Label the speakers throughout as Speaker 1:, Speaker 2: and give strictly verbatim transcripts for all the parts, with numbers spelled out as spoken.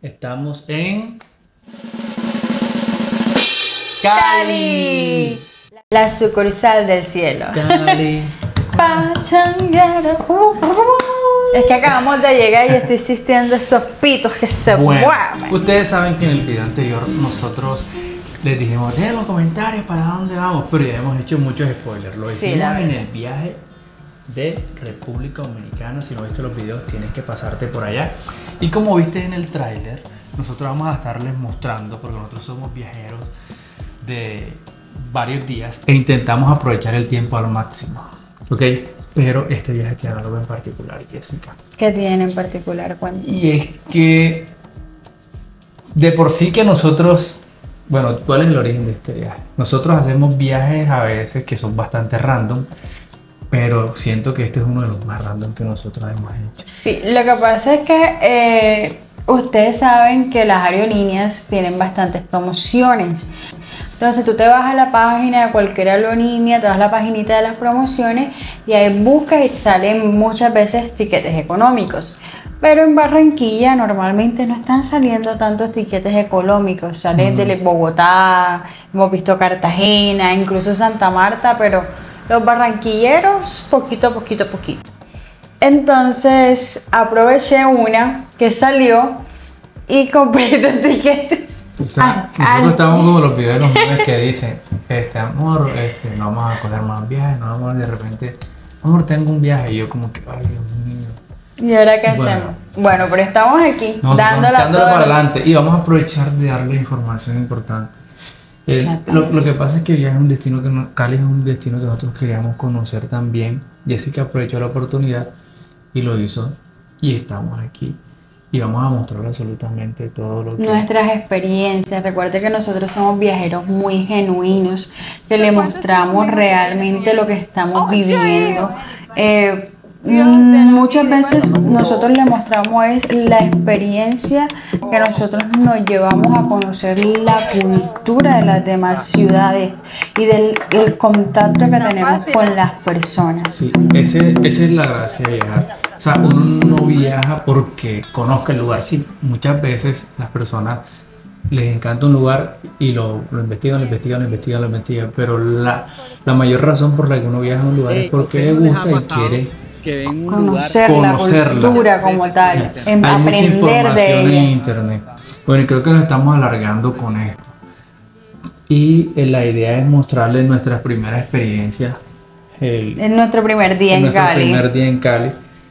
Speaker 1: Estamos en
Speaker 2: Cali, la sucursal del cielo.
Speaker 1: Cali.
Speaker 2: Pachanguero. Es que acabamos de llegar y estoy sintiendo esos pitos que se
Speaker 1: Bueno,
Speaker 2: mueven.
Speaker 1: ustedes saben que en el video anterior nosotros les dijimos, dejen los comentarios para dónde vamos, pero ya hemos hecho muchos spoilers. Lo
Speaker 2: Sí,
Speaker 1: hicimos
Speaker 2: la
Speaker 1: en
Speaker 2: verdad.
Speaker 1: el viaje de República Dominicana. Si no viste los videos, tienes que pasarte por allá. Y como viste en el tráiler, nosotros vamos a estarles mostrando, porque nosotros somos viajeros de varios días e intentamos aprovechar el tiempo al máximo, ¿ok? Pero este viaje tiene algo en particular, Jessica.
Speaker 2: ¿Qué tiene en particular? Cuéntame.
Speaker 1: Y es que de por sí que nosotros, bueno, ¿cuál es el origen de este viaje? Nosotros hacemos viajes a veces que son bastante random, pero siento que este es uno de los más random que nosotros hemos hecho.
Speaker 2: Sí, lo que pasa es que eh, ustedes saben que las aerolíneas tienen bastantes promociones. Entonces tú te vas a la página de cualquier aerolínea, te vas a la paginita de las promociones y ahí buscas y te salen muchas veces tiquetes económicos. Pero en Barranquilla normalmente no están saliendo tantos tiquetes económicos. Salen de Bogotá, hemos visto Cartagena, incluso Santa Marta, pero los barranquilleros poquito, poquito, poquito. Entonces aproveché una que salió y compré dos tiquetes.
Speaker 1: O sea,
Speaker 2: Ah,
Speaker 1: nosotros
Speaker 2: ah.
Speaker 1: estamos como los videos de los memes que dicen, este amor, este, no vamos a coger más viajes, no vamos, de repente, amor, tengo un viaje, y yo como que, ay, Dios mío.
Speaker 2: ¿Y ahora qué
Speaker 1: Bueno.
Speaker 2: hacemos? Bueno, pero estamos aquí,
Speaker 1: No,
Speaker 2: dándola
Speaker 1: dándole para
Speaker 2: todos.
Speaker 1: adelante y vamos a aprovechar de darle información importante. El-
Speaker 2: Exactamente.
Speaker 1: lo, lo que pasa es que ya es un destino que no- Cali es un destino que nosotros queríamos conocer también. Jessica aprovechó la oportunidad y lo hizo y estamos aquí y vamos a mostrar absolutamente todo lo que
Speaker 2: Nuestras experiencias. Recuerde que nosotros somos viajeros muy genuinos, que le mostramos realmente lo que estamos viviendo. Eh, mm, muchas veces nosotros le mostramos es la experiencia que nosotros nos llevamos a conocer la cultura de las demás ciudades y del el contacto que tenemos con las personas.
Speaker 1: Sí, ese, esa es la gracia de viajar. O sea, uno no viaja porque conozca el lugar. Sí, muchas veces las personas les encanta un lugar y lo, lo investigan, lo investigan, lo investigan, lo investigan. Pero la, la mayor razón por la que uno viaja a un lugar es porque le gusta y quiere
Speaker 3: que ven un
Speaker 2: Conocer la
Speaker 1: conocerla.
Speaker 2: cultura como tal, en
Speaker 1: Hay mucha
Speaker 2: aprender
Speaker 1: información
Speaker 2: de
Speaker 1: en
Speaker 2: ella.
Speaker 1: internet. Bueno, y creo que nos estamos alargando con esto. Y eh, la idea es mostrarles nuestras primeras experiencias. El,
Speaker 2: Es nuestro primer día en
Speaker 1: nuestro
Speaker 2: Cali.
Speaker 1: primer día en Cali.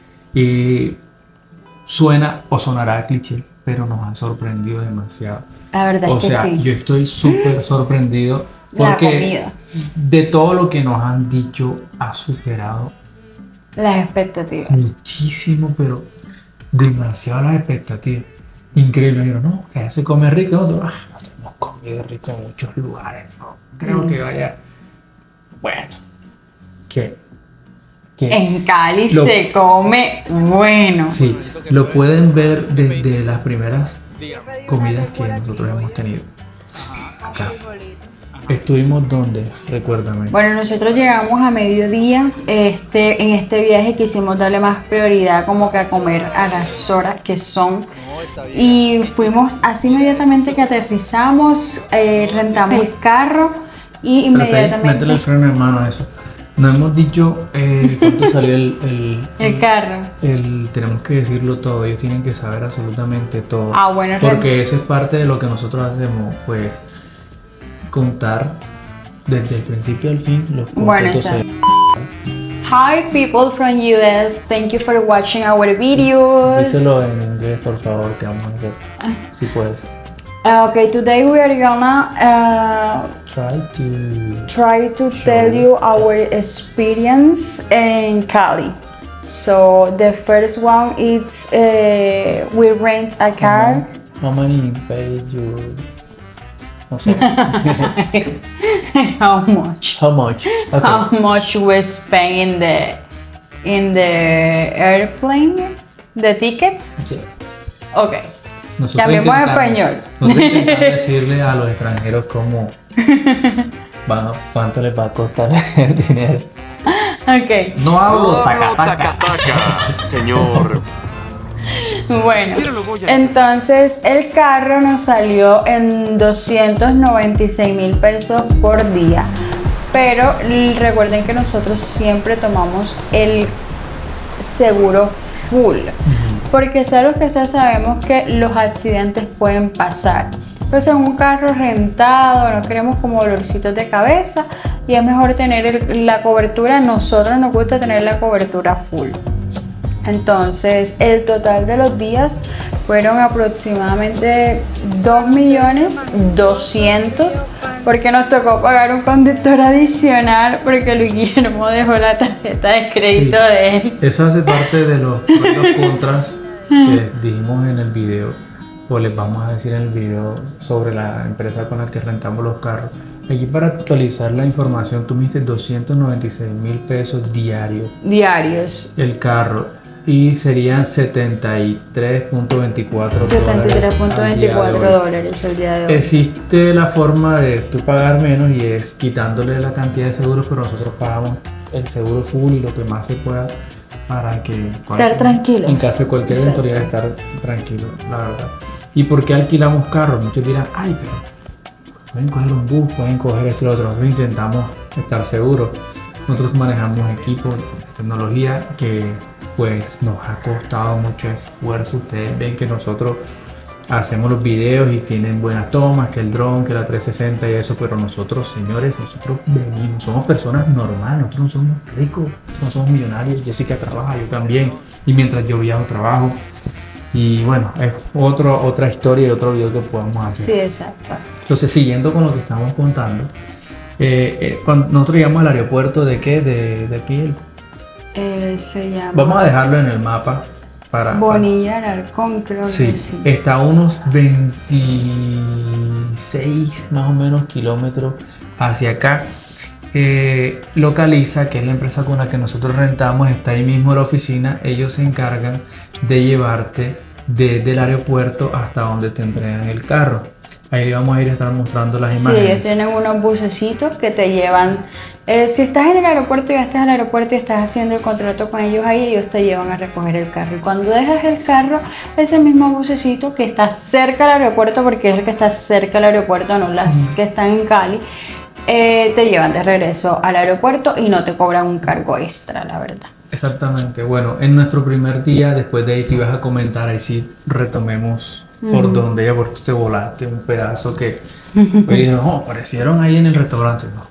Speaker 1: Y suena o sonará cliché, pero nos han sorprendido demasiado.
Speaker 2: La verdad
Speaker 1: O
Speaker 2: es que
Speaker 1: sea,
Speaker 2: sí.
Speaker 1: yo estoy súper sorprendido
Speaker 2: La
Speaker 1: porque
Speaker 2: comida.
Speaker 1: de todo lo que nos han dicho ha superado
Speaker 2: Las expectativas.
Speaker 1: muchísimo, pero demasiado las expectativas. Increíble. Dijeron, no, que allá se come rico. Nosotros, ah, nosotros hemos comido rico en muchos lugares. No creo
Speaker 2: Mm.
Speaker 1: que vaya. Bueno, que. que
Speaker 2: En Cali
Speaker 1: Lo-
Speaker 2: se come bueno.
Speaker 1: sí, lo pueden ver desde las primeras comidas que nosotros hemos tenido. Acá. Estuvimos donde, recuérdame.
Speaker 2: Bueno, nosotros llegamos a mediodía. Este, en este viaje quisimos darle más prioridad como que a comer a las horas que son. Y fuimos así inmediatamente que aterrizamos, eh, rentamos el carro y
Speaker 1: Pero métele el
Speaker 2: inmediatamente
Speaker 1: freno en mano a eso. No hemos dicho eh, cuánto salió el, el,
Speaker 2: el carro.
Speaker 1: el- tenemos que decirlo todo, ellos tienen que saber absolutamente todo.
Speaker 2: Ah, bueno,
Speaker 1: porque eso es parte de lo que nosotros hacemos, pues contar desde el principio al fin los
Speaker 2: Bueno,
Speaker 1: contextos.
Speaker 2: exacto. Hi people from U S, thank you for watching our videos.
Speaker 1: Díselo en inglés, por favor, que vamos a hacer. Si puedes.
Speaker 2: Uh, okay, today we are gonna uh,
Speaker 1: Try to.
Speaker 2: try to tell you our experience in Cali. So the first one is uh, we rent a car.
Speaker 1: How many pay you? No sé.
Speaker 2: How much?
Speaker 1: How much? Okay.
Speaker 2: How much we spend in the in the airplane? The tickets?
Speaker 1: Sí.
Speaker 2: Okay.
Speaker 1: Nosotros
Speaker 2: Cambiemos a
Speaker 1: intentamos-
Speaker 2: español.
Speaker 1: Nosotros intentamos decirle a los extranjeros cómo va- cuánto les va a costar el dinero.
Speaker 2: Okay.
Speaker 1: No hablo
Speaker 3: No
Speaker 1: taca,
Speaker 3: hablo
Speaker 1: taca.
Speaker 3: taca, taca, señor.
Speaker 2: Bueno, entonces el carro nos salió en doscientos noventa y seis mil pesos por día. Pero recuerden que nosotros siempre tomamos el seguro full. Porque sea lo que sea, sabemos que los accidentes pueden pasar. Entonces en un carro rentado no queremos como dolorcitos de cabeza y es mejor tener el, la cobertura. A nosotros nos gusta tener la cobertura full. Entonces el total de los días fueron aproximadamente dos millones doscientos mil, porque nos tocó pagar un conductor adicional porque Luis Guillermo dejó la tarjeta de crédito
Speaker 1: sí,
Speaker 2: de él.
Speaker 1: Eso hace parte de los, de los contras que dijimos en el video, o les vamos a decir en el video sobre la empresa con la que rentamos los carros. Aquí para actualizar la información, tú me diste doscientos noventa y seis mil pesos diarios.
Speaker 2: Diarios.
Speaker 1: El carro. Y serían setenta y tres punto veinticuatro
Speaker 2: setenta y tres punto veinticuatro dólares el día de hoy.
Speaker 1: Existe la forma de tú pagar menos y es quitándole la cantidad de seguros, pero nosotros pagamos el seguro full y lo que más se pueda para que
Speaker 2: estar tranquilos.
Speaker 1: En caso de cualquier eventualidad, estar tranquilo, la verdad. ¿Y por qué alquilamos carros? Muchos dirán, ay, pero pueden coger un bus, pueden coger esto y lo otro. Nosotros intentamos estar seguros. Nosotros manejamos equipos de tecnología que pues nos ha costado mucho esfuerzo. Ustedes ven que nosotros hacemos los videos y tienen buenas tomas, que el dron, que la trescientos sesenta y eso, pero nosotros, señores, nosotros venimos, somos personas normales, nosotros no somos ricos, nosotros no somos millonarios. Jessica trabaja, yo también, y mientras yo viajo trabajo. Y bueno, es otro, otra historia y otro video que podemos hacer.
Speaker 2: Sí, exacto.
Speaker 1: Entonces, siguiendo con lo que estamos contando, eh, eh, cuando nosotros llegamos al aeropuerto de qué, de, de aquí,
Speaker 2: Eh, se llama...
Speaker 1: vamos a dejarlo en el mapa para...
Speaker 2: Bonilla Alarcón, creo
Speaker 1: sí,
Speaker 2: que sí.
Speaker 1: Está a unos veintiséis más o menos kilómetros hacia acá. Eh, Localiza, que es la empresa con la que nosotros rentamos, está ahí mismo en la oficina. Ellos se encargan de llevarte desde el aeropuerto hasta donde te entregan el carro. Ahí vamos a ir a estar mostrando las imágenes.
Speaker 2: Sí, ellos tienen unos bucecitos que te llevan. Eh, si estás en el aeropuerto y ya estás al aeropuerto y estás haciendo el contrato con ellos ahí, ellos te llevan a recoger el carro. Y cuando dejas el carro, ese mismo bucecito que está cerca del aeropuerto, porque es el que está cerca del aeropuerto, no las mm. que están en Cali, eh, te llevan de regreso al aeropuerto y no te cobran un cargo extra, la verdad.
Speaker 1: Exactamente. Bueno, en nuestro primer día, después de ahí te ibas a comentar, ahí sí retomemos por donde ella, porque te volaste un pedazo que me dijeron, no, aparecieron ahí en el restaurante. No.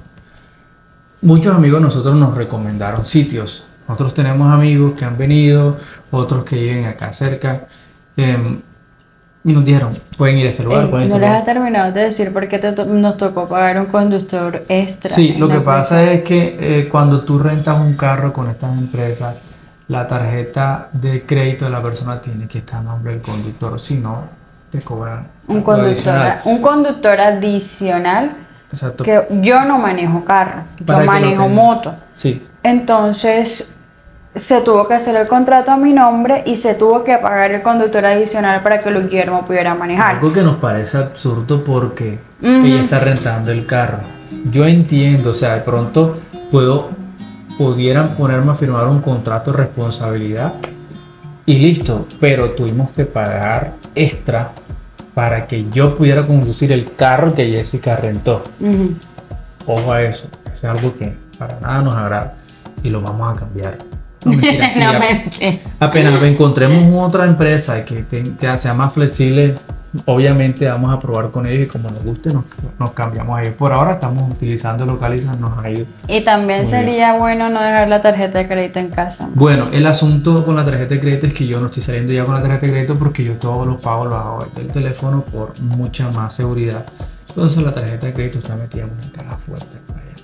Speaker 1: Muchos amigos nosotros nos recomendaron sitios. Nosotros tenemos amigos que han venido, otros que viven acá cerca, eh, y nos dijeron, pueden ir a este lugar.
Speaker 2: Eh,
Speaker 1: pueden
Speaker 2: no
Speaker 1: este
Speaker 2: les
Speaker 1: lugar.
Speaker 2: has terminado de decir por qué te to nos tocó pagar un conductor extra.
Speaker 1: Sí, lo que pasa
Speaker 2: empresa.
Speaker 1: es que eh, cuando tú rentas un carro con estas empresas, la tarjeta de crédito de la persona tiene que estar a nombre del conductor, si no te cobran
Speaker 2: un conductor, un conductor adicional.
Speaker 1: Exacto.
Speaker 2: Que yo no manejo carro,
Speaker 1: Para
Speaker 2: yo manejo moto.
Speaker 1: Sí.
Speaker 2: Entonces se tuvo que hacer el contrato a mi nombre y se tuvo que pagar el conductor adicional para que Luis Guillermo pudiera manejar.
Speaker 1: Algo que nos parece absurdo porque
Speaker 2: Uh-huh.
Speaker 1: ella está rentando el carro. Yo entiendo, o sea, de pronto puedo, pudieran ponerme a firmar un contrato de responsabilidad y listo, pero tuvimos que pagar extra para que yo pudiera conducir el carro que Jessica rentó.
Speaker 2: Uh-huh.
Speaker 1: Ojo a eso, es algo que para nada nos agrada y lo vamos a cambiar. No, mentira, sí,
Speaker 2: No,
Speaker 1: ap-
Speaker 2: mentira.
Speaker 1: apenas encontremos otra empresa que, te- que sea más flexible, obviamente vamos a probar con ellos y como nos guste nos, nos cambiamos a ellos. Por ahora estamos utilizando Localiza, nos ha ido.
Speaker 2: Y también
Speaker 1: Muy
Speaker 2: sería bueno no dejar la tarjeta de crédito en casa.
Speaker 1: Bueno, el asunto con la tarjeta de crédito es que yo no estoy saliendo ya con la tarjeta de crédito porque yo todos los pagos los hago del teléfono por mucha más seguridad. Entonces la tarjeta de crédito está metida en una caja fuerte para allá.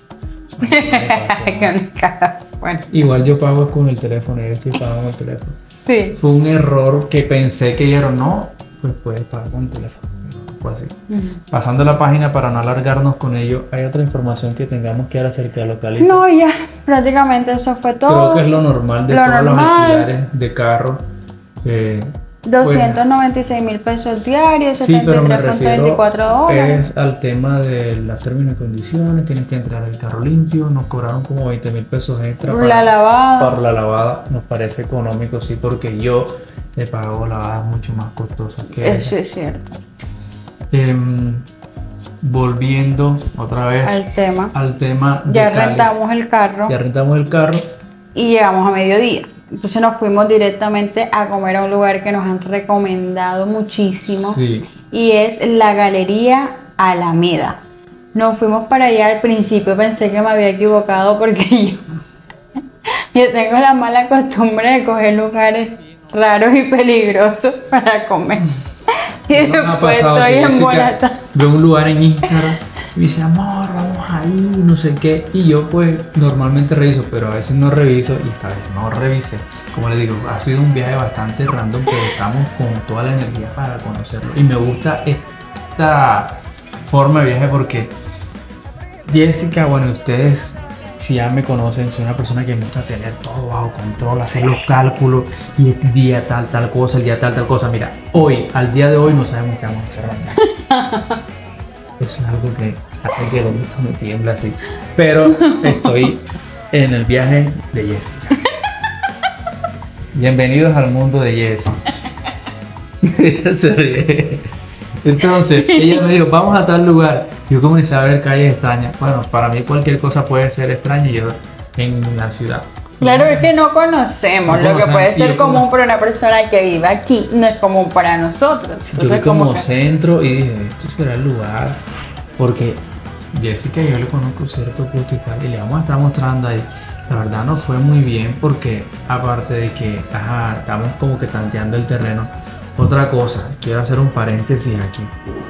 Speaker 2: Que una caja, bueno.
Speaker 1: Igual yo pago con el teléfono, yo estoy pagando con el teléfono.
Speaker 2: Sí.
Speaker 1: Fue un error que pensé que dijeron, no, pues puedes pagar con el teléfono. Pero no fue así.
Speaker 2: Uh-huh.
Speaker 1: Pasando la página para no alargarnos con ello, ¿hay otra información que tengamos que dar acerca de Localiza?
Speaker 2: No, ya, prácticamente eso fue todo.
Speaker 1: Creo que es lo normal de
Speaker 2: Lo
Speaker 1: todos los
Speaker 2: normal.
Speaker 1: alquileres de carro. Eh,
Speaker 2: doscientos noventa y seis mil pesos diarios,
Speaker 1: Sí, pero me
Speaker 2: setenta y tres punto
Speaker 1: refiero
Speaker 2: veinticuatro dólares.
Speaker 1: es al tema de las términos y condiciones, tienes que entrar el carro limpio, nos cobraron como veinte mil pesos extra
Speaker 2: La
Speaker 1: para,
Speaker 2: lavada.
Speaker 1: para la lavada, nos parece económico, sí, porque yo le pago lavadas mucho más costosas que
Speaker 2: Eso
Speaker 1: ella.
Speaker 2: es cierto.
Speaker 1: Em, volviendo otra vez
Speaker 2: Al tema.
Speaker 1: al tema de
Speaker 2: Ya
Speaker 1: Cali.
Speaker 2: rentamos el carro
Speaker 1: Ya rentamos el carro.
Speaker 2: y llegamos a mediodía. Entonces nos fuimos directamente a comer a un lugar que nos han recomendado muchísimo.
Speaker 1: Sí.
Speaker 2: Y es la Galería Alameda. Nos fuimos para allá. Al principio pensé que me había equivocado porque yo, yo tengo la mala costumbre de coger lugares raros y peligrosos para comer. Y
Speaker 1: No me ha
Speaker 2: después
Speaker 1: pasado
Speaker 2: estoy
Speaker 1: que Jessica
Speaker 2: embolatada.
Speaker 1: veo un lugar en Instagram y me dice, amor, vamos ahí, no sé qué. Y yo pues normalmente reviso, pero a veces no reviso y esta vez no revisé. Como les digo, ha sido un viaje bastante random, pero estamos con toda la energía para conocerlo. Y me gusta esta forma de viaje porque Jessica, bueno, ustedes si ya me conocen, soy una persona que me gusta tener todo bajo control, hacer los cálculos y el día tal, tal cosa, el día tal, tal cosa. Mira, hoy, al día de hoy no sabemos qué vamos a hacer mañana. Eso es algo que hace que lo visto me tiembla así. Pero estoy en el viaje de Jessica. Bienvenidos al mundo de Jessica. Ella se ríe. Entonces, ella me dijo, vamos a tal lugar. Yo comencé a ver calles extrañas. Bueno, para mí cualquier cosa puede ser extraña y yo en la ciudad.
Speaker 2: Claro, es que no conocemos.
Speaker 1: No
Speaker 2: Lo que
Speaker 1: conocemos,
Speaker 2: puede
Speaker 1: y
Speaker 2: ser
Speaker 1: yo
Speaker 2: común
Speaker 1: como-
Speaker 2: para una persona que vive aquí, no es común para nosotros.
Speaker 1: Yo vi
Speaker 2: Entonces,
Speaker 1: como
Speaker 2: que-
Speaker 1: centro y dije, este será el lugar. Porque Jessica yo le conozco cierto gusto y tal. Y le vamos a estar mostrando ahí. La verdad no fue muy bien porque aparte de que, ajá, estamos como que tanteando el terreno. Otra cosa, quiero hacer un paréntesis aquí.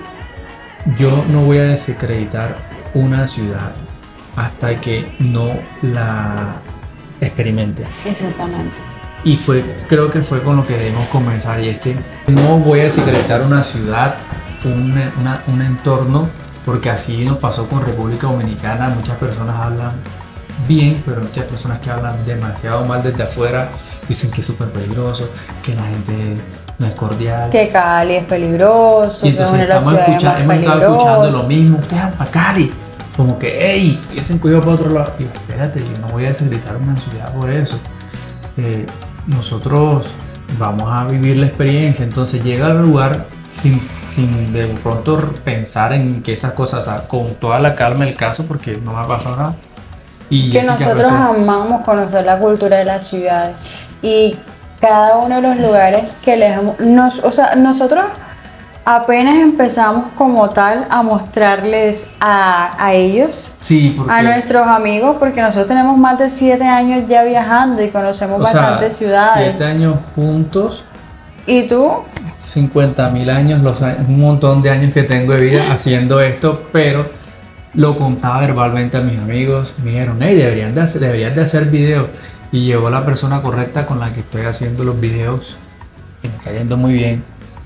Speaker 1: Yo no voy a desacreditar una ciudad hasta que no la experimente.
Speaker 2: Exactamente.
Speaker 1: Y fue, creo que fue con lo que debemos comenzar. Y es que no voy a desacreditar una ciudad, un, una- un entorno, porque así nos pasó con República Dominicana. Muchas personas hablan bien, pero muchas personas que hablan demasiado mal desde afuera dicen que es súper peligroso, que la gente no es cordial.
Speaker 2: Que Cali es peligroso,
Speaker 1: Y
Speaker 2: que es
Speaker 1: entonces
Speaker 2: una de las
Speaker 1: estamos
Speaker 2: ciudades
Speaker 1: escucha-
Speaker 2: más
Speaker 1: hemos estado escuchando lo
Speaker 2: peligrosas.
Speaker 1: mismo, ustedes van para Cali, como que, hey, dicen cuidado para otro lado. Y yo, espérate, yo no voy a desacreditar una ciudad por eso. Eh, nosotros vamos a vivir la experiencia, entonces llega al lugar sin, sin de pronto pensar en que esas cosas, o sea, con toda la calma del caso, porque no me ha pasado nada. Y
Speaker 2: Que
Speaker 1: Jessica
Speaker 2: nosotros
Speaker 1: pasó-
Speaker 2: amamos conocer la cultura de las ciudades y cada uno de los lugares que les hemos, nos, o sea, nosotros apenas empezamos como tal a mostrarles a, a ellos,
Speaker 1: Sí, porque,
Speaker 2: a nuestros amigos, porque nosotros tenemos más de siete años ya viajando y conocemos
Speaker 1: o sea,
Speaker 2: bastantes ciudades.
Speaker 1: siete años juntos,
Speaker 2: ¿Y tú?
Speaker 1: cincuenta mil años, los años, un montón de años que tengo de vida haciendo esto, pero lo contaba verbalmente a mis amigos. Me dijeron, hey, deberían de hacer, deberías de hacer videos. Y llegó la persona correcta con la que estoy haciendo los videos. Que me está yendo muy bien.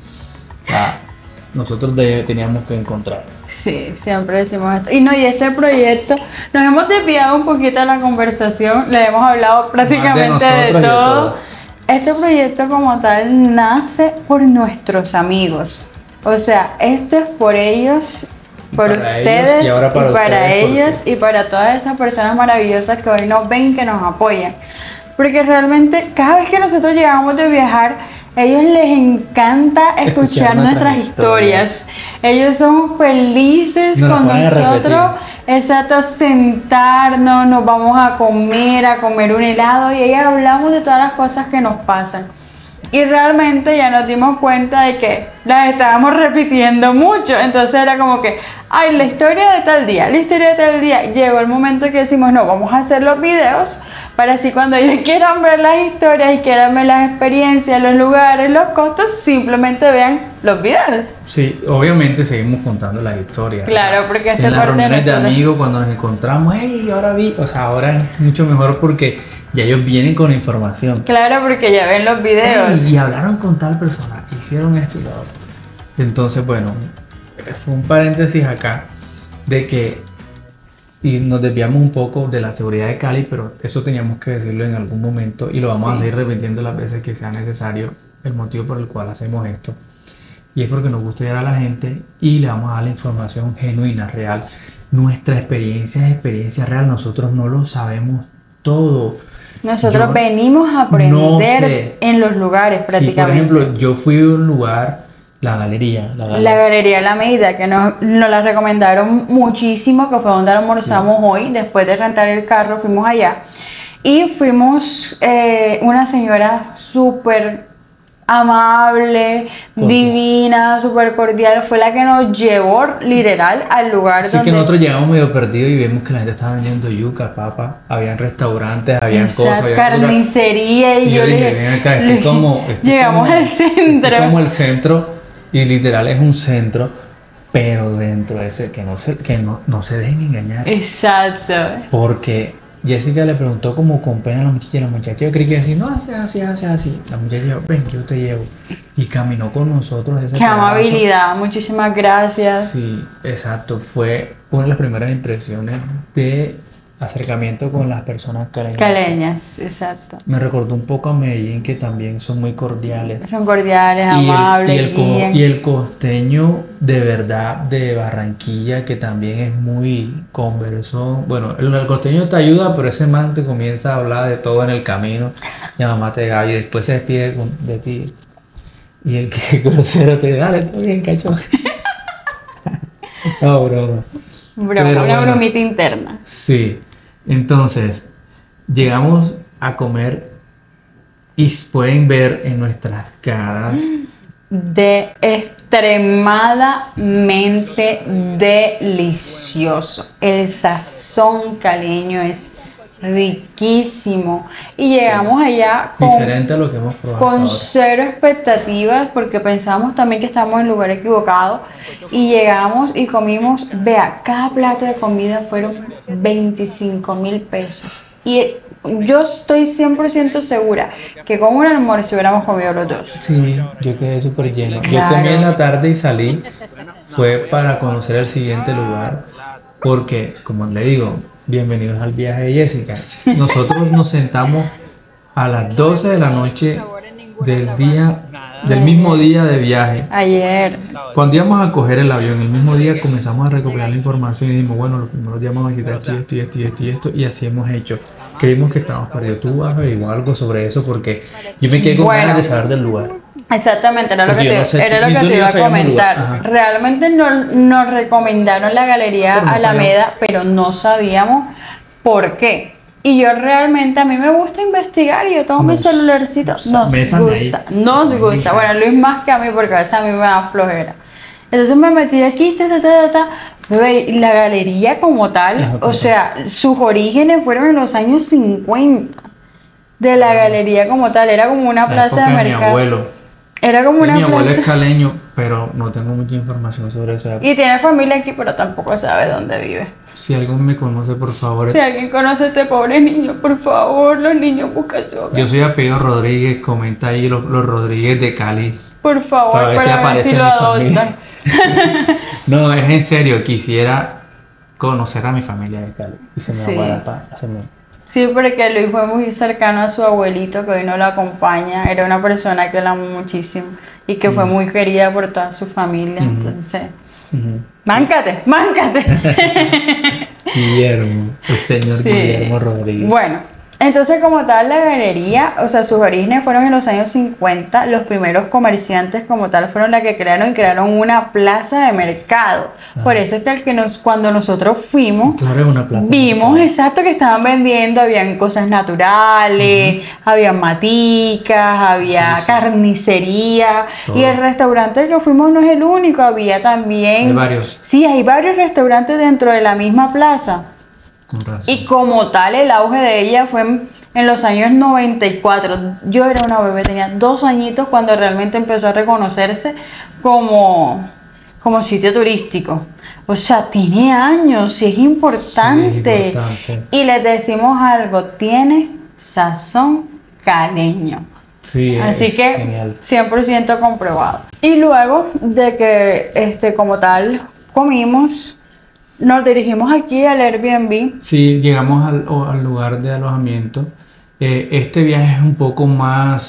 Speaker 1: O sea, nosotros de- teníamos que encontrar.
Speaker 2: Sí, siempre decimos esto. Y no, y este proyecto, nos hemos desviado un poquito de la conversación, le hemos hablado prácticamente de,
Speaker 1: nosotros y de
Speaker 2: todo.
Speaker 1: todo.
Speaker 2: Este proyecto como tal nace por nuestros amigos. O sea, esto es por ellos,
Speaker 1: Y
Speaker 2: por
Speaker 1: para
Speaker 2: ustedes
Speaker 1: ellos, y ahora para ustedes, porque-
Speaker 2: ellos y para todas esas personas maravillosas que hoy nos ven, que nos apoyan. Porque realmente cada vez que nosotros llegamos de viajar, a ellos les encanta escuchar,
Speaker 1: Escuchar
Speaker 2: nuestras
Speaker 1: nuestras
Speaker 2: historias. Ellos son felices
Speaker 1: Nos la
Speaker 2: con
Speaker 1: ponen a
Speaker 2: nosotros.
Speaker 1: repetir.
Speaker 2: Exacto, sentarnos, nos vamos a comer, a comer un helado y ahí hablamos de todas las cosas que nos pasan. Y realmente ya nos dimos cuenta de que las estábamos repitiendo mucho. Entonces era como que, ay, la historia de tal día, la historia de tal día. Llegó el momento que decimos, no, vamos a hacer los videos para así cuando ellos quieran ver las historias y quieran ver las experiencias, los lugares, los costos, simplemente vean los videos.
Speaker 1: Sí, obviamente seguimos contando las historias.
Speaker 2: Claro, porque hace
Speaker 1: en las
Speaker 2: parte de
Speaker 1: reuniones de
Speaker 2: nosotros.
Speaker 1: amigos cuando nos encontramos, hey, ahora vi, o sea, ahora es mucho mejor porque ya ellos vienen con información.
Speaker 2: Claro, porque ya ven los videos.
Speaker 1: Ey, y hablaron con tal persona, hicieron esto y lo otro. Entonces, bueno, fue un paréntesis acá de que y nos desviamos un poco de la seguridad de Cali, pero eso teníamos que decirlo en algún momento y lo vamos
Speaker 2: Sí.
Speaker 1: a seguir repitiendo las veces que sea necesario el motivo por el cual hacemos esto. Y es porque nos gusta llegar a la gente y le vamos a dar la información genuina, real. Nuestra experiencia es experiencia real, nosotros no lo sabemos todo.
Speaker 2: Nosotros
Speaker 1: Yo
Speaker 2: venimos a aprender
Speaker 1: no sé.
Speaker 2: en los lugares
Speaker 1: Sí, por
Speaker 2: prácticamente.
Speaker 1: ejemplo, yo fui a un lugar, la galería, la
Speaker 2: La
Speaker 1: galería.
Speaker 2: Galería Alameda, que nos, nos la recomendaron muchísimo, que fue donde almorzamos hoy, después de rentar el carro, fuimos allá. Y fuimos, eh, una señora súper amable,
Speaker 1: Cordial.
Speaker 2: divina, súper cordial, fue la que nos llevó literal al lugar
Speaker 1: Así
Speaker 2: donde...
Speaker 1: que nosotros llegamos medio perdidos y vemos que la gente estaba vendiendo yuca, papa, habían restaurantes, habían
Speaker 2: Exacto,
Speaker 1: cosas, había
Speaker 2: carnicería y,
Speaker 1: Y yo
Speaker 2: yo le
Speaker 1: dije,
Speaker 2: dije,
Speaker 1: ven acá, esto
Speaker 2: le
Speaker 1: es como... esto es
Speaker 2: llegamos
Speaker 1: como-
Speaker 2: al
Speaker 1: esto
Speaker 2: centro.
Speaker 1: es como el centro, y literal es un centro, pero dentro de ese, que no se, que no, no se dejen engañar.
Speaker 2: Exacto.
Speaker 1: Porque Jessica le preguntó como con pena a la muchacha, y la muchacha yo creí que decía, no, hace así, hace así. La muchacha dijo, ven, yo te llevo. Y caminó con nosotros ese
Speaker 2: Qué
Speaker 1: pedazo.
Speaker 2: amabilidad, muchísimas gracias.
Speaker 1: Sí, exacto. Fue una de las primeras impresiones de acercamiento con las personas caleñas.
Speaker 2: Caleñas, exacto.
Speaker 1: Me recordó un poco a Medellín, que también son muy cordiales.
Speaker 2: Son cordiales,
Speaker 1: Y el,
Speaker 2: amables,
Speaker 1: y, el, co-
Speaker 2: guían.
Speaker 1: y el costeño de verdad de Barranquilla, que también es muy conversón. Bueno, el, el costeño te ayuda, pero ese man te comienza a hablar de todo en el camino. Y a mamá te gallo y después se despide con- de ti. Y el que grosero te dice, dale, todo bien, cacho. No, broma.
Speaker 2: Broma,
Speaker 1: Pero
Speaker 2: una
Speaker 1: bueno.
Speaker 2: bromita interna.
Speaker 1: Sí. Entonces, llegamos a comer y pueden ver en nuestras caras.
Speaker 2: De extremadamente delicioso. El sazón caleño es riquísimo. Y llegamos allá con,
Speaker 1: Diferente a lo que hemos probado hasta
Speaker 2: con
Speaker 1: ahora.
Speaker 2: cero expectativas, porque pensábamos también que estábamos en el lugar equivocado. Y llegamos y comimos, vea, cada plato de comida fueron veinticinco mil pesos. Y yo estoy cien por ciento segura que con un almuerzo hubiéramos comido los dos.
Speaker 1: Sí, yo quedé súper lleno.
Speaker 2: Claro.
Speaker 1: Yo comí en la tarde y salí. Fue para conocer el siguiente lugar. Porque, como le digo, bienvenidos al viaje de Jessica. Nosotros nos sentamos a las doce de la noche del día, del mismo día de viaje.
Speaker 2: Ayer.
Speaker 1: Cuando íbamos a coger el avión, el mismo día comenzamos a recopilar la información y dijimos, bueno, los primeros días vamos a quitar esto y esto y esto y esto y esto, y así hemos hecho. Creímos que estábamos perdidos. Tú vas a averiguar algo sobre eso porque yo me quedé con
Speaker 2: Bueno.
Speaker 1: ganas de saber del lugar.
Speaker 2: Exactamente, era lo
Speaker 1: Porque
Speaker 2: que
Speaker 1: yo
Speaker 2: te,
Speaker 1: no sé,
Speaker 2: era lo
Speaker 1: ni
Speaker 2: que
Speaker 1: tú
Speaker 2: te
Speaker 1: ni
Speaker 2: iba
Speaker 1: yo
Speaker 2: a
Speaker 1: sabíamos el lugar.
Speaker 2: comentar.
Speaker 1: Ajá.
Speaker 2: Realmente no- nos recomendaron la Galería
Speaker 1: Pero no
Speaker 2: Alameda, pero no sabíamos por qué. Y yo realmente, a mí me gusta investigar y yo tomo mi
Speaker 1: Nos-
Speaker 2: celularcito. Nos
Speaker 1: métanme ahí.
Speaker 2: gusta, nos
Speaker 1: Ahí,
Speaker 2: gusta.
Speaker 1: hija.
Speaker 2: Bueno, Luis más que a mí porque a veces a mí me da flojera. Entonces me metí aquí, ta, ta, ta, ta, ta. Ve, y la galería como tal,
Speaker 1: Ajá,
Speaker 2: o
Speaker 1: como
Speaker 2: sea, sus orígenes fueron en los años cincuenta. De la galería como tal, era como una
Speaker 1: La
Speaker 2: plaza
Speaker 1: época
Speaker 2: de
Speaker 1: de mi
Speaker 2: mercado.
Speaker 1: abuelo.
Speaker 2: Era como
Speaker 1: Mi
Speaker 2: una
Speaker 1: abuelo es
Speaker 2: plaza.
Speaker 1: caleño, pero no tengo mucha información sobre eso.
Speaker 2: Y tiene familia aquí, pero tampoco sabe dónde vive.
Speaker 1: Si alguien me conoce, por favor.
Speaker 2: Si alguien conoce a este pobre niño, por favor, los niños buscan su hogar.
Speaker 1: Yo soy apellido Rodríguez, comenta ahí los, los Rodríguez de Cali.
Speaker 2: Por favor,
Speaker 1: Para ver si
Speaker 2: para ver
Speaker 1: aparece
Speaker 2: si lo
Speaker 1: mi
Speaker 2: adoptan.
Speaker 1: familia. No, es en serio, quisiera conocer a mi familia de Cali. Y se me
Speaker 2: Sí.
Speaker 1: va para hacerme.
Speaker 2: Sí, porque Luis fue muy cercano a su abuelito que hoy no lo acompaña. Era una persona que la amó muchísimo y que fue muy querida por toda su familia.
Speaker 1: Ujú.
Speaker 2: Entonces,
Speaker 1: Ujú.
Speaker 2: máncate, máncate.
Speaker 1: Guillermo, el señor
Speaker 2: Sí.
Speaker 1: Guillermo Rodríguez.
Speaker 2: Bueno, entonces como tal la galería, o sea, sus orígenes fueron en los años cincuenta. Los primeros comerciantes como tal fueron las que crearon y crearon una plaza de mercado. Por eso es que, al que nos, cuando nosotros fuimos,
Speaker 1: Claro, es una plaza.
Speaker 2: vimos exacto que estaban vendiendo, habían cosas naturales, había maticas, había
Speaker 1: Sí, sí.
Speaker 2: carnicería.
Speaker 1: Todo.
Speaker 2: Y el restaurante al que fuimos no es el único, había también...
Speaker 1: Hay varios.
Speaker 2: Sí, hay varios restaurantes dentro de la misma plaza.
Speaker 1: Con razón.
Speaker 2: Y como tal, el auge de ella fue en, en los años noventa y cuatro. Yo era una bebé, tenía dos añitos cuando realmente empezó a reconocerse como, como sitio turístico. O sea, tiene años y es importante.
Speaker 1: Sí, es importante.
Speaker 2: Y les decimos algo, tiene sazón caleño.
Speaker 1: Sí,
Speaker 2: Así
Speaker 1: es
Speaker 2: que
Speaker 1: genial.
Speaker 2: cien por ciento comprobado. Y luego de que este, como tal comimos, nos dirigimos aquí al Airbnb.
Speaker 1: Sí, llegamos al, o- al lugar de alojamiento. Eh, este viaje es un poco más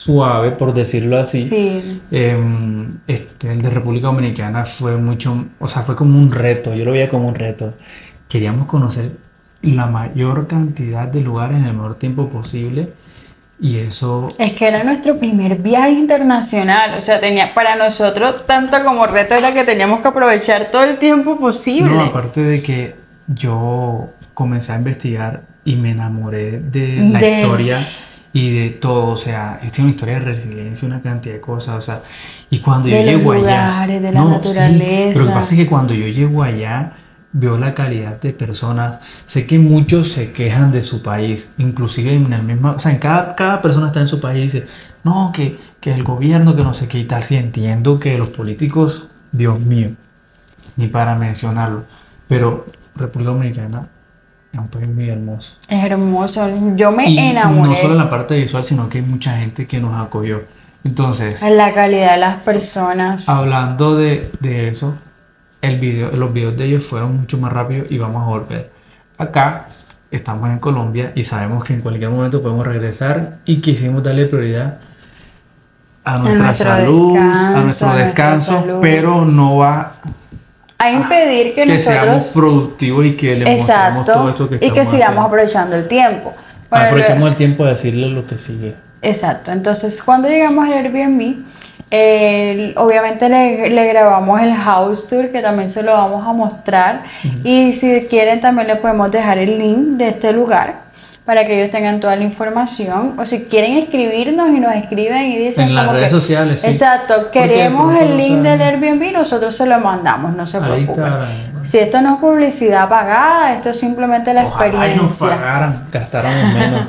Speaker 1: suave, por decirlo así.
Speaker 2: Sí.
Speaker 1: Eh, este, el de República Dominicana fue mucho, o sea, fue como un reto, yo lo veía como un reto. Queríamos conocer la mayor cantidad de lugares en el menor tiempo posible y eso,
Speaker 2: Es que era nuestro primer viaje internacional, o sea, tenía para nosotros tanto como reto era que teníamos que aprovechar todo el tiempo posible.
Speaker 1: no, aparte de que yo comencé a investigar y me enamoré de la
Speaker 2: De-
Speaker 1: historia y de todo, o sea, yo tengo una historia de resiliencia, una cantidad de cosas, o sea, y cuando yo
Speaker 2: De los
Speaker 1: llego allá,
Speaker 2: lugares, de la
Speaker 1: no, sí, pero lo que
Speaker 2: naturaleza.
Speaker 1: pasa es que cuando yo llego allá, veo la calidad de personas, sé que muchos se quejan de su país, inclusive en el mismo, o sea, en cada, cada persona está en su país y dice, no, que, que el gobierno, que no sé qué y tal, sí entiendo que los políticos, Dios mío, ni para mencionarlo, pero República Dominicana es un país muy hermoso.
Speaker 2: Es hermoso, yo me
Speaker 1: Y no
Speaker 2: enamoré.
Speaker 1: solo en la parte visual, sino que hay mucha gente que nos acogió. Entonces,
Speaker 2: En la calidad de las personas.
Speaker 1: hablando de, de eso, el video, los videos de ellos fueron mucho más rápidos y vamos a volver. Acá estamos en Colombia y sabemos que en cualquier momento podemos regresar y quisimos darle prioridad a nuestra
Speaker 2: nuestro
Speaker 1: salud,
Speaker 2: descanso,
Speaker 1: a
Speaker 2: a
Speaker 1: nuestro
Speaker 2: nuestra
Speaker 1: descanso,
Speaker 2: salud.
Speaker 1: pero no va
Speaker 2: A impedir que
Speaker 1: que seamos
Speaker 2: nosotros.
Speaker 1: productivos y que le mostremos todo
Speaker 2: Exacto.
Speaker 1: esto que
Speaker 2: Y que
Speaker 1: estamos
Speaker 2: sigamos
Speaker 1: haciendo.
Speaker 2: aprovechando el tiempo. Bueno,
Speaker 1: Aprovechemos el tiempo de decirle lo que sigue.
Speaker 2: exacto, entonces cuando llegamos al Airbnb, eh, obviamente le, le grabamos el house tour que también se lo vamos a mostrar y si quieren también le podemos dejar el link de este lugar para que ellos tengan toda la información o si quieren escribirnos y nos escriben y dicen
Speaker 1: En las
Speaker 2: como
Speaker 1: redes
Speaker 2: que-
Speaker 1: sociales, sí.
Speaker 2: exacto,
Speaker 1: Porque de
Speaker 2: queremos
Speaker 1: pronto
Speaker 2: el
Speaker 1: no
Speaker 2: link
Speaker 1: saben.
Speaker 2: del Airbnb, nosotros se lo mandamos, no se
Speaker 1: Al
Speaker 2: preocupen.
Speaker 1: Instagram.
Speaker 2: Si esto no es publicidad pagada, esto es simplemente la
Speaker 1: Ojalá y nos
Speaker 2: experiencia.
Speaker 1: pagaran, gastáramos menos.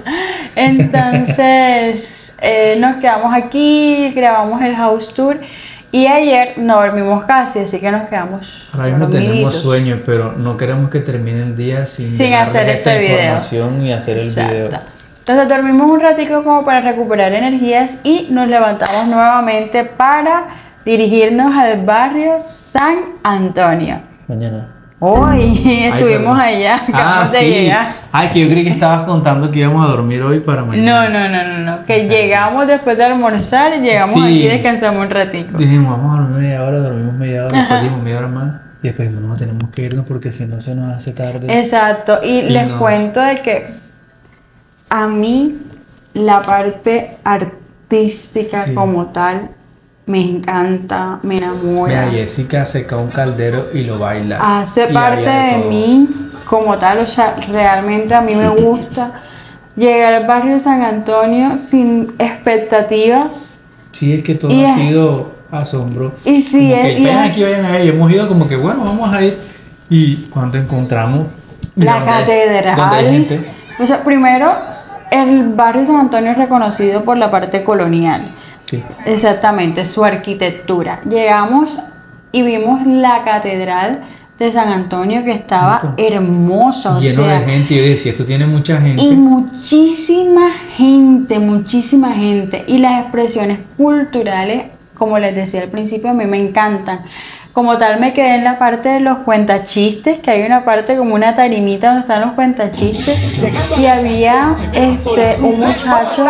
Speaker 2: Entonces eh, nos quedamos aquí, grabamos el house tour y ayer no dormimos casi, así que nos quedamos
Speaker 1: Ahora mismo tenemos
Speaker 2: dormiditos.
Speaker 1: sueño, pero no queremos que termine el día sin,
Speaker 2: Sin
Speaker 1: dejarles
Speaker 2: hacer
Speaker 1: esta
Speaker 2: este video.
Speaker 1: información y hacer el
Speaker 2: Exacto.
Speaker 1: video.
Speaker 2: Entonces dormimos un ratico como para recuperar energías y nos levantamos nuevamente para dirigirnos al barrio San Antonio.
Speaker 1: Mañana.
Speaker 2: Hoy estuvimos
Speaker 1: perdón.
Speaker 2: allá,
Speaker 1: Ah,
Speaker 2: acabamos de
Speaker 1: sí.
Speaker 2: llegar.
Speaker 1: Ay, que yo creí que estabas contando que íbamos a dormir hoy para
Speaker 2: No,
Speaker 1: mañana.
Speaker 2: no, no, no, no, que llegamos después de almorzar y llegamos
Speaker 1: Sí.
Speaker 2: aquí y descansamos un ratico.
Speaker 1: Dijimos, vamos a dormir media hora, dormimos media hora, después dijimos media hora más. Y después dijimos, no, tenemos que irnos porque si no se nos hace tarde.
Speaker 2: Exacto, y,
Speaker 1: Y
Speaker 2: les
Speaker 1: no.
Speaker 2: cuento de que a mí la parte artística
Speaker 1: Sí.
Speaker 2: como tal me encanta, me enamora,
Speaker 1: Mira, Jessica seca un caldero y lo baila.
Speaker 2: hace
Speaker 1: Y
Speaker 2: parte
Speaker 1: había
Speaker 2: de
Speaker 1: todo.
Speaker 2: mí como tal, o sea, realmente a mí me gusta llegar al barrio San Antonio sin expectativas.
Speaker 1: Sí, es que todo
Speaker 2: Y
Speaker 1: ha
Speaker 2: es-
Speaker 1: sido asombro.
Speaker 2: Y sí,
Speaker 1: Como que
Speaker 2: es- y
Speaker 1: vayan
Speaker 2: es-
Speaker 1: aquí, vayan allá. Y hemos ido como que, bueno, vamos a ir. Y cuando encontramos mira,
Speaker 2: La
Speaker 1: donde hay-
Speaker 2: catedral.
Speaker 1: donde hay gente.
Speaker 2: O sea, primero, el barrio San Antonio es reconocido por la parte colonial.
Speaker 1: Sí.
Speaker 2: Exactamente, su arquitectura. Llegamos y vimos la catedral de San Antonio que estaba
Speaker 1: Bonito.
Speaker 2: hermosa, o
Speaker 1: Lleno
Speaker 2: sea,
Speaker 1: de gente. Y yo decía, esto tiene mucha gente.
Speaker 2: y muchísima gente, muchísima gente. Y las expresiones culturales, como les decía al principio, a mí me encantan. Como tal, me quedé en la parte de los cuentachistes, que hay una parte como una tarimita donde están los cuentachistes. Y había este, un muchacho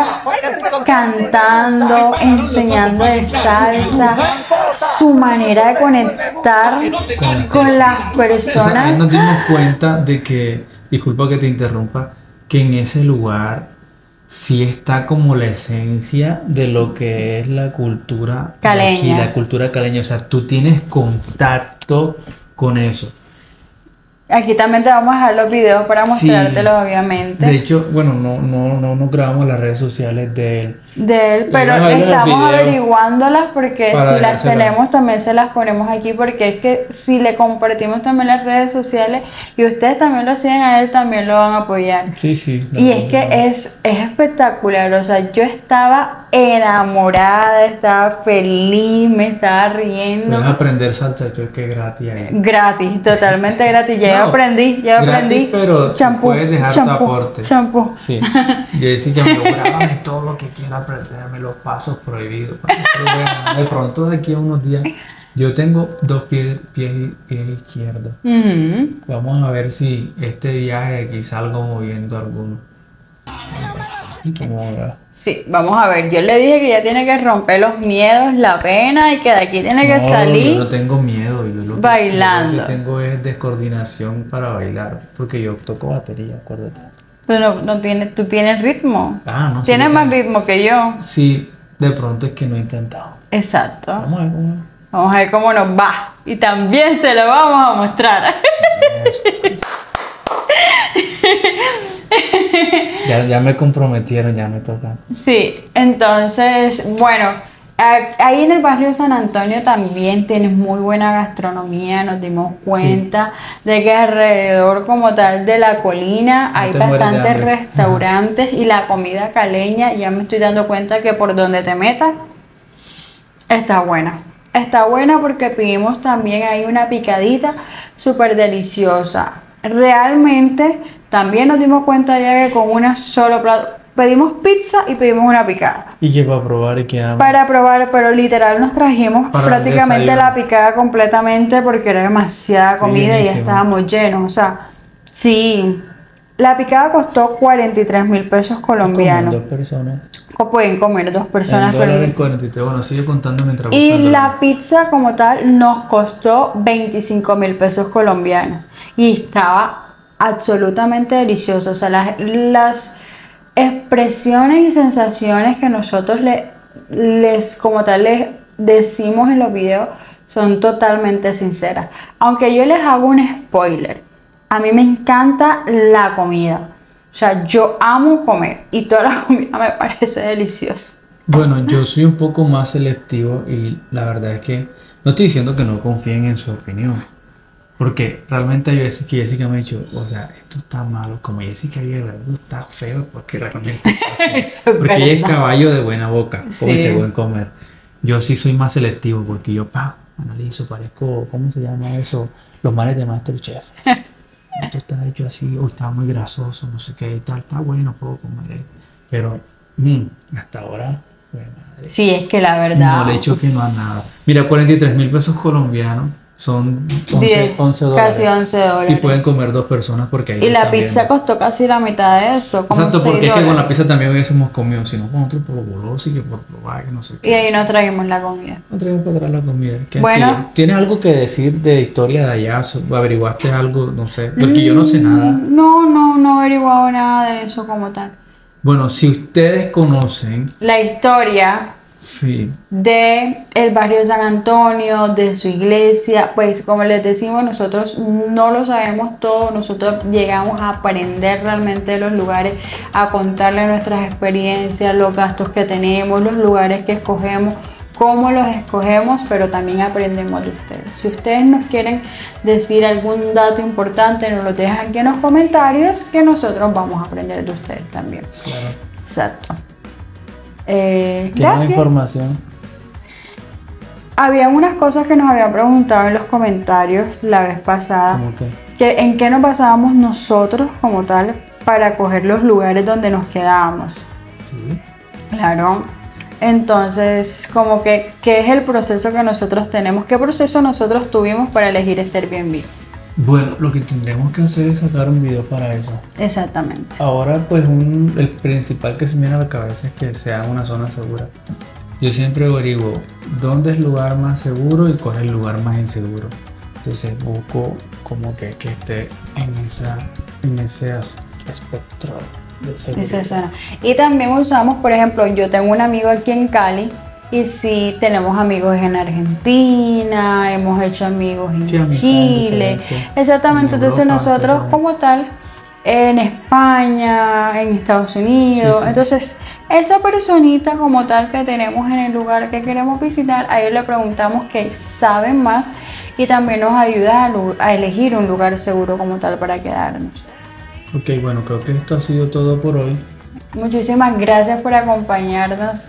Speaker 2: cantando, enseñando de salsa, su manera de conectar con las
Speaker 1: O sea, ahí
Speaker 2: personas.
Speaker 1: nos dimos cuenta de que, disculpa que te interrumpa, que en ese lugar sí está como la esencia de lo que es la cultura de aquí,
Speaker 2: Caleña.
Speaker 1: la cultura caleña. O sea, tú tienes contacto con eso.
Speaker 2: Aquí también te vamos a dejar los videos para
Speaker 1: Sí.
Speaker 2: mostrártelos, obviamente.
Speaker 1: De hecho, bueno, no, no, no, no grabamos las redes sociales de él.
Speaker 2: de él, pero
Speaker 1: Vamos a ver los
Speaker 2: estamos
Speaker 1: videos
Speaker 2: averiguándolas porque
Speaker 1: para
Speaker 2: si las
Speaker 1: dejárselo.
Speaker 2: tenemos también se las ponemos aquí porque es que si le compartimos también las redes sociales y ustedes también lo siguen a él, también lo van a apoyar.
Speaker 1: Sí, sí.
Speaker 2: Y es que es, es espectacular, o sea, yo estaba enamorada, estaba feliz, me estaba riendo.
Speaker 1: Puedes aprender salsa choque gratis ahí.
Speaker 2: Gratis, totalmente gratis. Ya
Speaker 1: No,
Speaker 2: aprendí, ya
Speaker 1: gratis,
Speaker 2: aprendí.
Speaker 1: pero
Speaker 2: champú,
Speaker 1: puedes dejar tu
Speaker 2: champú,
Speaker 1: aporte.
Speaker 2: champú.
Speaker 1: Sí. Jessica me lo grábame todo lo que quiera aprenderme, los pasos prohibidos. para que lo vean. De pronto de aquí a unos días, yo tengo dos pies, pies, pies izquierdos.
Speaker 2: Ujú.
Speaker 1: Vamos a ver si este viaje aquí salgo moviendo alguno. ¿Cómo va?
Speaker 2: Sí, vamos a ver, yo le dije que ya tiene que romper los miedos, la pena y que de aquí tiene que
Speaker 1: No,
Speaker 2: salir.
Speaker 1: yo no tengo miedo, yo lo que,
Speaker 2: bailando.
Speaker 1: yo lo que tengo es descoordinación para bailar, porque yo toco batería, acuérdate.
Speaker 2: Pero no, no tiene, tú tienes ritmo.
Speaker 1: Ah, no sé.
Speaker 2: Tienes
Speaker 1: qué
Speaker 2: más
Speaker 1: tal.
Speaker 2: ritmo que yo.
Speaker 1: Sí, de pronto es que no he intentado.
Speaker 2: Exacto.
Speaker 1: Vamos a ver cómo
Speaker 2: Vamos a ver cómo nos va. Y también se lo vamos a mostrar.
Speaker 1: ya, ya me comprometieron, ya me toca.
Speaker 2: Sí, entonces, bueno, a- ahí en el barrio de San Antonio también tienes muy buena gastronomía. Nos dimos cuenta de que alrededor como tal de la colina
Speaker 1: No
Speaker 2: hay
Speaker 1: te mueres de
Speaker 2: bastantes
Speaker 1: hambre.
Speaker 2: restaurantes y la comida caleña, ya me estoy dando cuenta que por donde te metas está buena. Está buena porque pedimos también ahí una picadita súper deliciosa. Realmente también nos dimos cuenta ya que con una solo plato pedimos pizza y pedimos una picada.
Speaker 1: Y que para probar y que amo.
Speaker 2: Para probar, pero literal nos trajimos
Speaker 1: Para el
Speaker 2: prácticamente
Speaker 1: desayuno.
Speaker 2: la picada completamente porque era demasiada
Speaker 1: Sí,
Speaker 2: comida y ya
Speaker 1: llenísimo.
Speaker 2: estábamos llenos. O sea, sí. La picada costó cuarenta y tres mil pesos
Speaker 1: Como
Speaker 2: colombianos.
Speaker 1: dos personas.
Speaker 2: O pueden comer dos personas.
Speaker 1: En
Speaker 2: pero-
Speaker 1: dólares cuarenta y tres. Bueno, sigue contando mientras
Speaker 2: Y
Speaker 1: buscando
Speaker 2: la pizza como tal nos costó veinticinco mil pesos colombianos. Y estaba absolutamente deliciosa. O sea, las, las expresiones y sensaciones que nosotros le, les, como tal, les decimos en los videos son totalmente sinceras. Aunque yo les hago un spoiler, a mí me encanta la comida. O sea, yo amo comer y toda la comida me parece deliciosa.
Speaker 1: Bueno, yo soy un poco más selectivo y la verdad es que no estoy diciendo que no confíen en su opinión. Porque realmente hay veces que Jessica me ha dicho, o sea, esto está malo. Como Jessica dice, algo está feo porque realmente está feo.
Speaker 2: Eso es
Speaker 1: Porque ella es
Speaker 2: verdad.
Speaker 1: caballo de buena boca, como
Speaker 2: Sí.
Speaker 1: dice buen comer. Yo sí soy más selectivo porque yo, pa, analizo, parezco, ¿cómo se llama eso? Los manes de MasterChef. Esto está hecho así, o está muy grasoso, no sé qué y tal, está bueno, puedo comer. eh. Pero mm, hasta ahora, pues, madre,
Speaker 2: Sí, es que la verdad.
Speaker 1: no le echo que no a nada. Mira, cuarenta y tres mil pesos colombianos son once,
Speaker 2: diez,
Speaker 1: once dólares.
Speaker 2: casi once
Speaker 1: Y
Speaker 2: dólares.
Speaker 1: pueden comer dos personas porque ahí
Speaker 2: Y
Speaker 1: lo
Speaker 2: la
Speaker 1: están
Speaker 2: pizza
Speaker 1: viendo.
Speaker 2: costó casi la mitad de eso, como
Speaker 1: Exacto,
Speaker 2: seis
Speaker 1: porque es que con la
Speaker 2: dólares.
Speaker 1: pizza también hubiésemos comido, si no con otro por goloso y que por probar, que no sé
Speaker 2: Y
Speaker 1: qué.
Speaker 2: ahí nos trajimos la comida.
Speaker 1: No traemos para atrás la comida. ¿Qué
Speaker 2: Bueno.
Speaker 1: sigue? ¿Tienes algo que decir de historia de allá? So- ¿Averiguaste algo? No sé, porque yo no sé nada.
Speaker 2: Mm, No, no, no he averiguado nada de eso como tal.
Speaker 1: Bueno, si ustedes conocen,
Speaker 2: La historia
Speaker 1: sí,
Speaker 2: de el barrio de San Antonio, de su iglesia, pues como les decimos, nosotros no lo sabemos todo, nosotros llegamos a aprender realmente de los lugares, a contarles nuestras experiencias, los gastos que tenemos, los lugares que escogemos, cómo los escogemos, pero también aprendemos de ustedes. Si ustedes nos quieren decir algún dato importante, nos lo dejan aquí en los comentarios, que nosotros vamos a aprender de ustedes también.
Speaker 1: claro.
Speaker 2: Exacto. Eh,
Speaker 1: ¿Qué más
Speaker 2: gracias.
Speaker 1: información?
Speaker 2: Había unas cosas que nos habían preguntado en los comentarios la vez pasada,
Speaker 1: ¿Cómo que?
Speaker 2: que en qué nos basábamos nosotros como tal para coger los lugares donde nos quedábamos.
Speaker 1: Sí.
Speaker 2: Claro. Entonces, como que, ¿qué es el proceso que nosotros tenemos? ¿Qué proceso nosotros tuvimos para elegir este Airbnb?
Speaker 1: Bueno, lo que tendremos que hacer es sacar un video para eso.
Speaker 2: Exactamente.
Speaker 1: Ahora, pues, un, el principal que se me viene a la cabeza es que sea una zona segura. Yo siempre averiguo dónde es el lugar más seguro y cuál es el lugar más inseguro. Entonces busco como que, que esté en, esa, en ese as- espectro de seguridad.
Speaker 2: Esa zona. Y también usamos, por ejemplo, yo tengo un amigo aquí en Cali y sí tenemos amigos en Argentina, hemos hecho amigos en
Speaker 1: Sí, amistades
Speaker 2: Chile.
Speaker 1: diferentes.
Speaker 2: Exactamente,
Speaker 1: En
Speaker 2: entonces
Speaker 1: Europa,
Speaker 2: nosotros
Speaker 1: etcétera.
Speaker 2: como tal, en España, en Estados Unidos,
Speaker 1: Sí, sí.
Speaker 2: entonces esa personita como tal que tenemos en el lugar que queremos visitar, a ellos le preguntamos que saben más y también nos ayuda a, lu- a elegir un lugar seguro como tal para quedarnos.
Speaker 1: Ok, bueno, creo que esto ha sido todo por hoy
Speaker 2: Muchísimas gracias por acompañarnos.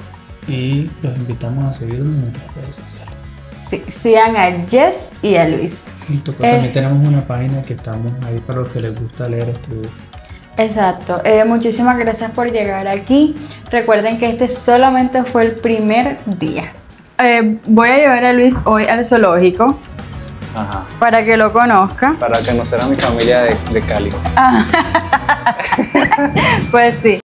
Speaker 1: y los invitamos a seguirnos en nuestras redes sociales.
Speaker 2: Sí, sigan a Jess y a Luis.
Speaker 1: Junto con-
Speaker 2: Eh.
Speaker 1: También tenemos una página que estamos ahí para los que les gusta leer, escribir.
Speaker 2: Exacto. Eh, muchísimas gracias por llegar aquí. Recuerden que este solamente fue el primer día. Eh, voy a llevar a Luis hoy al zoológico
Speaker 3: Ajá.
Speaker 2: para que lo conozca.
Speaker 3: Para conocer a mi familia de, de Cali.
Speaker 2: Pues sí.